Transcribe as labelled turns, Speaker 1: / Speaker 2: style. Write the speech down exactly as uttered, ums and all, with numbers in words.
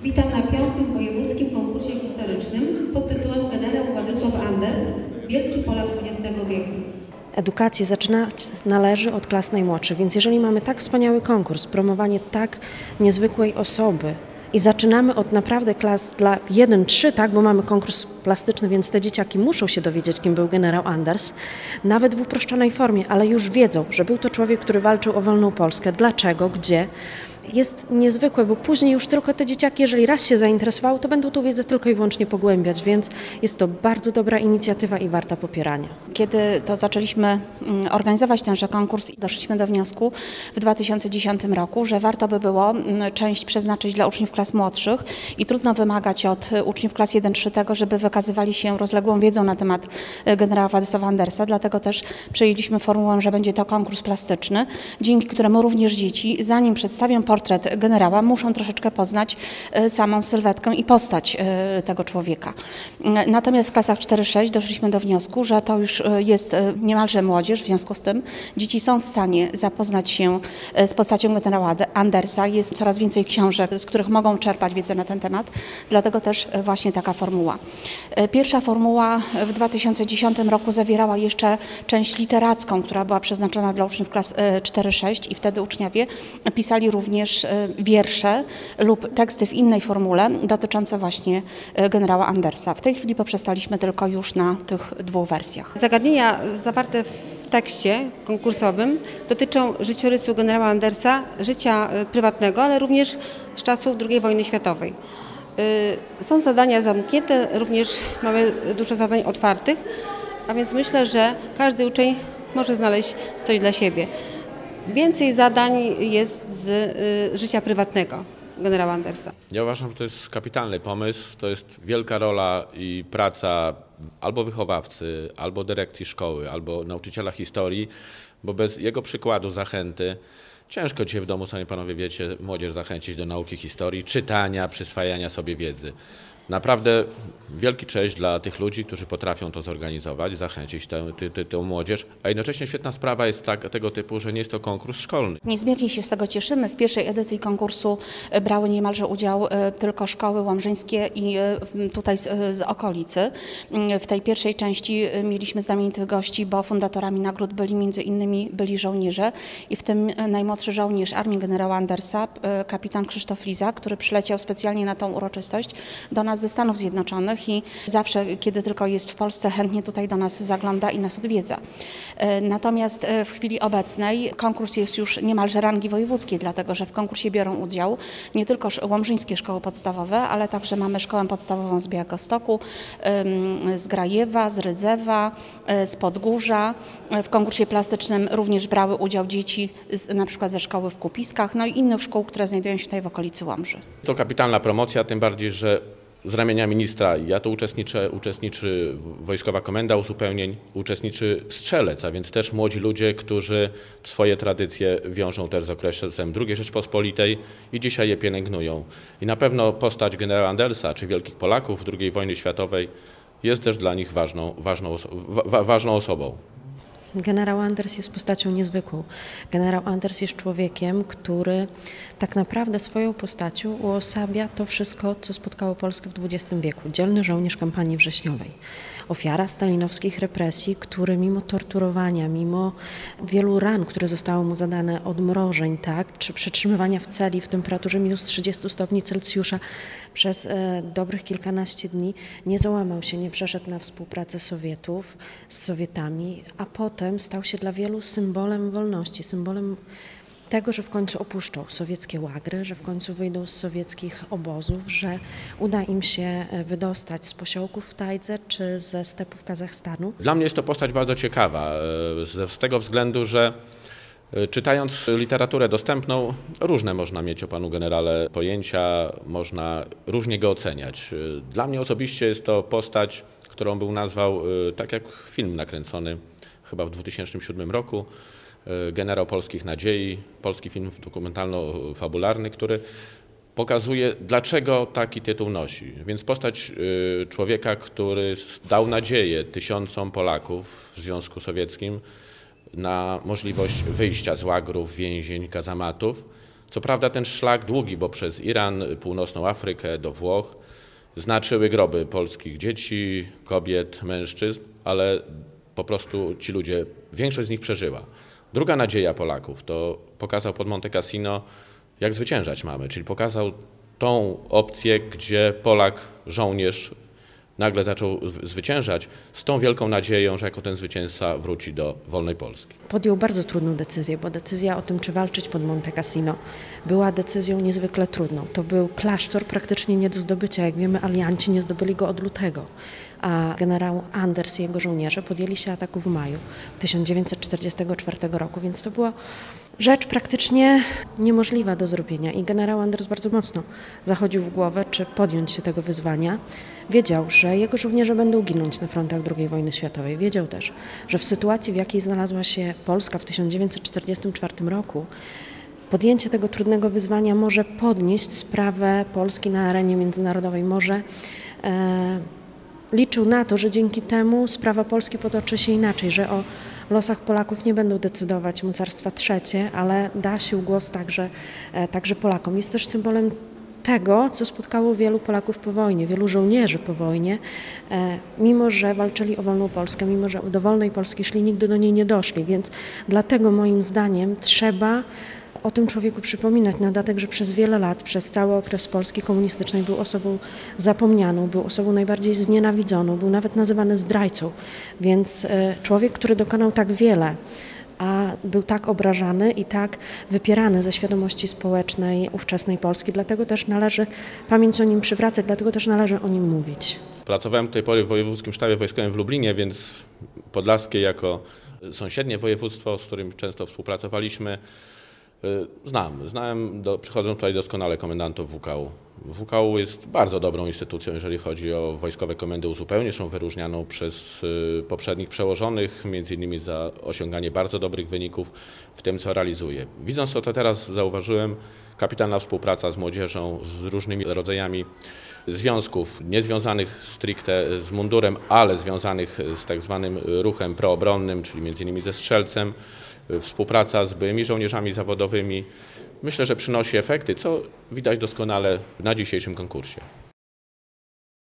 Speaker 1: Witam na piątym wojewódzkim konkursie historycznym pod tytułem Generał Władysław Anders, wielki Polak dwudziestego wieku.
Speaker 2: Edukację zaczynać należy od klas najmłodszych, więc jeżeli mamy tak wspaniały konkurs, promowanie tak niezwykłej osoby i zaczynamy od naprawdę klas dla jeden trzy, tak, bo mamy konkurs plastyczny, więc te dzieciaki muszą się dowiedzieć, kim był generał Anders, nawet w uproszczonej formie, ale już wiedzą, że był to człowiek, który walczył o wolną Polskę. Dlaczego, gdzie? Jest niezwykłe, bo później już tylko te dzieciaki, jeżeli raz się zainteresowały, to będą tą wiedzę tylko i wyłącznie pogłębiać, więc jest to bardzo dobra inicjatywa i warta popierania.
Speaker 3: Kiedy to zaczęliśmy organizować tenże konkurs, doszliśmy do wniosku w dwa tysiące dziesiątym roku, że warto by było część przeznaczyć dla uczniów klas młodszych i trudno wymagać od uczniów klas jeden trzy tego, żeby wykazywali się rozległą wiedzą na temat generała Władysława Andersa, dlatego też przyjęliśmy formułę, że będzie to konkurs plastyczny, dzięki któremu również dzieci, zanim przedstawią portret generała, muszą troszeczkę poznać samą sylwetkę i postać tego człowieka. Natomiast w klasach cztery sześć doszliśmy do wniosku, że to już jest niemalże młodzież, w związku z tym dzieci są w stanie zapoznać się z postacią generała Andersa. Jest coraz więcej książek, z których mogą czerpać wiedzę na ten temat, dlatego też właśnie taka formuła. Pierwsza formuła w dwa tysiące dziesiątym roku zawierała jeszcze część literacką, która była przeznaczona dla uczniów klas cztery sześć i wtedy uczniowie pisali również wiersze lub teksty w innej formule dotyczące właśnie generała Andersa. W tej chwili poprzestaliśmy tylko już na tych dwóch wersjach.
Speaker 1: Zagadnienia zawarte w tekście konkursowym dotyczą życiorysu generała Andersa, życia prywatnego, ale również z czasów drugiej wojny światowej. Są zadania zamknięte, również mamy dużo zadań otwartych, a więc myślę, że każdy uczeń może znaleźć coś dla siebie. Więcej zadań jest z y, życia prywatnego generała Andersa.
Speaker 4: Ja uważam, że to jest kapitalny pomysł. To jest wielka rola i praca albo wychowawcy, albo dyrekcji szkoły, albo nauczyciela historii, bo bez jego przykładu, zachęty ciężko dzisiaj w domu, sami panowie wiecie, młodzież zachęcić do nauki historii, czytania, przyswajania sobie wiedzy. Naprawdę wielki cześć dla tych ludzi, którzy potrafią to zorganizować, zachęcić tę, tę, tę, tę młodzież, a jednocześnie świetna sprawa jest tak, tego typu, że nie jest to konkurs szkolny.
Speaker 3: Niezmiernie się z tego cieszymy. W pierwszej edycji konkursu brały niemalże udział tylko szkoły łomżyńskie i tutaj z, z okolicy. W tej pierwszej części mieliśmy znamienitych gości, bo fundatorami nagród byli między innymi byli żołnierze i w tym najmłodszy żołnierz armii generała Andersa, kapitan Krzysztof Liza, który przyleciał specjalnie na tą uroczystość do nas ze Stanów Zjednoczonych i zawsze, kiedy tylko jest w Polsce, chętnie tutaj do nas zagląda i nas odwiedza. Natomiast w chwili obecnej konkurs jest już niemalże rangi wojewódzkiej, dlatego że w konkursie biorą udział nie tylko łomżyńskie szkoły podstawowe, ale także mamy szkołę podstawową z Białegostoku, z Grajewa, z Rydzewa, z Podgórza. W konkursie plastycznym również brały udział dzieci z, na przykład ze szkoły w Kupiskach, no i innych szkół, które znajdują się tutaj w okolicy Łomży.
Speaker 4: To kapitalna promocja, tym bardziej, że z ramienia ministra ja tu uczestniczę, uczestniczy Wojskowa Komenda Uzupełnień, uczestniczy strzelec, a więc też młodzi ludzie, którzy swoje tradycje wiążą też z okresem drugiej Rzeczpospolitej i dzisiaj je pielęgnują. I na pewno postać generała Andersa, czy wielkich Polaków drugiej wojny światowej jest też dla nich ważną, ważną, oso wa ważną osobą.
Speaker 2: Generał Anders jest postacią niezwykłą. Generał Anders jest człowiekiem, który tak naprawdę swoją postacią uosabia to wszystko, co spotkało Polskę w dwudziestym wieku. Dzielny żołnierz kampanii wrześniowej. Ofiara stalinowskich represji, który mimo torturowania, mimo wielu ran, które zostały mu zadane, odmrożeń, tak, czy przetrzymywania w celi w temperaturze minus trzydziestu stopni Celsjusza przez e, dobrych kilkanaście dni, nie załamał się, nie przeszedł na współpracę Sowietów z Sowietami, a potem stał się dla wielu symbolem wolności, symbolem tego, że w końcu opuszczą sowieckie łagry, że w końcu wyjdą z sowieckich obozów, że uda im się wydostać z posiołków w tajdze czy ze stepów Kazachstanu.
Speaker 4: Dla mnie jest to postać bardzo ciekawa, z, z tego względu, że czytając literaturę dostępną, różne można mieć o panu generale pojęcia, można różnie go oceniać. Dla mnie osobiście jest to postać, którą był nazwał, tak jak film nakręcony chyba w dwa tysiące siódmym roku, Generał Polskich Nadziei, polski film dokumentalno-fabularny, który pokazuje, dlaczego taki tytuł nosi. Więc postać człowieka, który dał nadzieję tysiącom Polaków w Związku Sowieckim na możliwość wyjścia z łagrów, więzień, kazamatów, Co prawda ten szlak długi, bo przez Iran, północną Afrykę do Włoch znaczyły groby polskich dzieci, kobiet, mężczyzn, ale po prostu ci ludzie, większość z nich przeżyła. Druga nadzieja Polaków to pokazał pod Monte Cassino, jak zwyciężać mamy, czyli pokazał tą opcję, gdzie Polak, żołnierz nagle zaczął zwyciężać z tą wielką nadzieją, że jako ten zwycięzca wróci do wolnej Polski.
Speaker 2: Podjął bardzo trudną decyzję, bo decyzja o tym, czy walczyć pod Monte Cassino, była decyzją niezwykle trudną. To był klasztor praktycznie nie do zdobycia. Jak wiemy, alianci nie zdobyli go od lutego, a generał Anders i jego żołnierze podjęli się ataku w maju tysiąc dziewięćset czterdziestego czwartego roku, więc to była rzecz praktycznie niemożliwa do zrobienia i generał Anders bardzo mocno zachodził w głowę, czy podjąć się tego wyzwania. Wiedział, że jego żołnierze będą ginąć na frontach drugiej wojny światowej. Wiedział też, że w sytuacji, w jakiej znalazła się Polska w tysiąc dziewięćset czterdziestym czwartym roku, podjęcie tego trudnego wyzwania może podnieść sprawę Polski na arenie międzynarodowej. Może e, liczył na to, że dzięki temu sprawa Polski potoczy się inaczej, że o losach Polaków nie będą decydować mocarstwa trzecie, ale da się głos także, e, także Polakom. Jest też symbolem tego, co spotkało wielu Polaków po wojnie, wielu żołnierzy po wojnie, e, mimo że walczyli o wolną Polskę, mimo że do wolnej Polski szli, nigdy do niej nie doszli, więc dlatego moim zdaniem trzeba o tym człowieku przypominać, na dodatek, że przez wiele lat, przez cały okres Polski komunistycznej był osobą zapomnianą, był osobą najbardziej znienawidzoną, był nawet nazywany zdrajcą, więc e, człowiek, który dokonał tak wiele, a był tak obrażany i tak wypierany ze świadomości społecznej ówczesnej Polski. Dlatego też należy pamięć o nim przywracać, dlatego też należy o nim mówić.
Speaker 4: Pracowałem do tej pory w Wojewódzkim Sztabie Wojskowym w Lublinie, więc podlaskie jako sąsiednie województwo, z którym często współpracowaliśmy, znam. Znałem, do, przychodzą tutaj doskonale komendantów W K U. W K U jest bardzo dobrą instytucją, jeżeli chodzi o wojskowe komendy uzupełnień, są wyróżnianą przez poprzednich przełożonych, między innymi za osiąganie bardzo dobrych wyników w tym, co realizuje. Widząc to, to teraz zauważyłem kapitalna współpraca z młodzieżą, z różnymi rodzajami związków, niezwiązanych stricte z mundurem, ale związanych z tak zwanym ruchem proobronnym, czyli między innymi ze strzelcem, współpraca z byłymi żołnierzami zawodowymi. Myślę, że przynosi efekty, co widać doskonale na dzisiejszym konkursie.